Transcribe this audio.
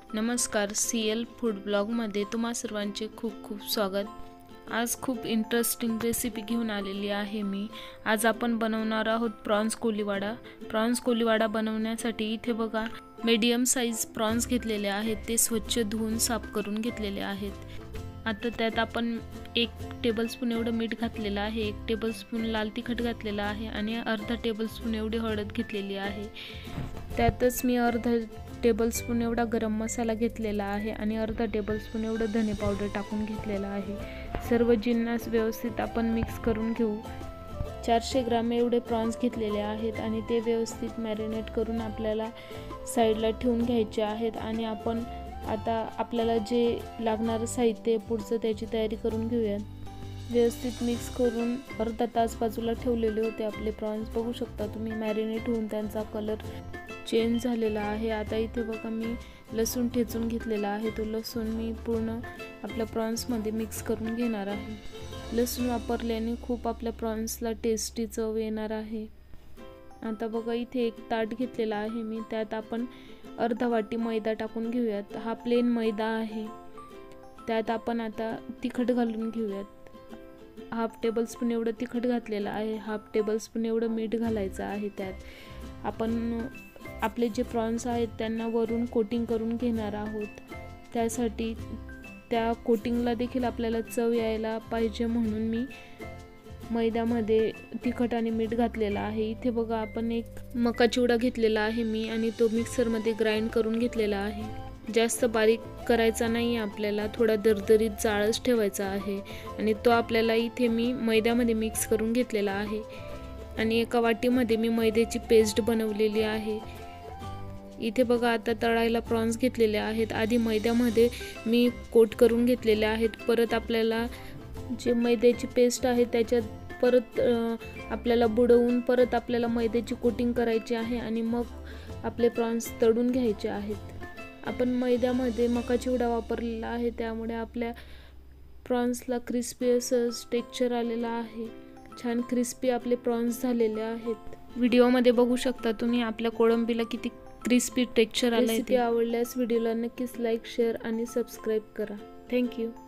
नमस्कार, CL food ब्लॉगमध्ये तुम्हा सर्वांचे खूप खूप स्वागत। आज खूप इंटरेस्टिंग रेसिपी घेऊन आलेली आहे मी। आज आपण बनवणार आहोत प्रॉन्स कोलीवाडा। प्रॉन्स कोलीवाडा बनवण्यासाठी इथे बघा मीडियम साइज प्रॉन्स घेतलेले आहेत, ते स्वच्छ धुवून साफ करून घेतलेले आहेत। आता त्यात आपण 1 टेबलस्पून एवढं मीठ घातलेलं आहे, 1 टेबलस्पून लाल तिखट घातलेलं आहे आणि अर्धा टेबलस्पून एवढी हळद घेतलेली आहे। त्यातच मी अर्धा टेबलस्पून एवढा गरम मसाला घेतलेला आहे आणि अर्धा टेबलस्पून एवढं धने पावडर टाकून घेतलेला आहे। सर्व जिन्नस व्यवस्थित आपण मिक्स करून घेऊ। 400 ग्राम एवढे प्रॉन्स घेतलेले आहेत आणि ते व्यवस्थित मॅरिनेट करून आपल्याला साईडला ठेवून घ्यायचे आहेत। आणि आपण आता आपल्याला जे लागणारं साहित्य पुढचं त्याची तयारी करून घेऊयात। व्यवस्थित मिक्स करून अर्धा तास बाजूला ठेवलेले होते आपले प्रॉन्स, बघू शकता तुम्ही मॅरिनेट होऊन त्यांचा कलर चेंज झालेला आहे। आता इथे बघा मी लसूण ठेचून घेतलेला आहे, तो लसूण मी पूर्ण आपल्या प्रॉन्समध्ये मिक्स करून घेणार आहे। लसूण वापरल्याने खूप आपल्या प्रॉन्सला टेस्टी चव येणार आहे। आता बघा इथे एक ताट घेतलेला आहे मी, त्यात आपण अर्धा वाटी मैदा टाकून घेऊयात। हा प्लेन मैदा आहे। त्यात आपण आता तिखट घालून घेऊयात। हाफ टेबलस्पून एवढं तिखट घातलेलं आहे, हाफ टेबलस्पून एवढं मीठ घालायचं आहे। त्यात आपण आपले जे प्रॉन्स आहेत त्यांना वरून कोटिंग करून घेणार आहोत। त्यासाठी त्या कोटिंगला देखील आपल्याला चव यायला पाहिजे म्हणून मी मैद्यामध्ये तिखट आणि मीठ घातलेलं आहे। इथे बघा आपण एक मका चिवडा घेतलेला आहे मी आणि तो मिक्सरमध्ये ग्राइंड करून घेतलेला आहे। जास्त बारीक करायचा नाही आपल्याला, थोडा दरदरीत जाळच ठेवायचा आहे आणि तो आपल्याला इथे मी मैद्यामध्ये मिक्स करून घेतलेला आहे। आणि एका वाटीमध्ये मी मैद्याची पेस्ट बनवलेली आहे। इथे बघा आता तळायला प्रॉन्स घेतलेले आहेत, आधी मैद्यामध्ये मी कोट करून घेतलेले आहेत। परत आपल्याला जे मैद्याची पेस्ट आहे त्याच्यात परत आपल्याला बुडवून परत आपल्याला मैद्याची कोटिंग करायची आहे आणि मग आपले प्रॉन्स तळून घ्यायचे आहेत। आपण मैद्यामध्ये मका चिवडा वापरलेला आहे, त्यामुळे आपल्या प्रॉन्सला क्रिस्पी असं टेक्स्चर आलेलं आहे। छान क्रिस्पी आपले प्रॉन्स झालेले आहेत। व्हिडिओमध्ये बघू शकता तुम्ही आपल्या कोळंबीला किती क्रिस्पी टेक्स्चर आलंय। रेसिपी आवडल्यास व्हिडिओला नक्कीच लाईक, शेअर आणि सबस्क्राईब करा। थँक्यू।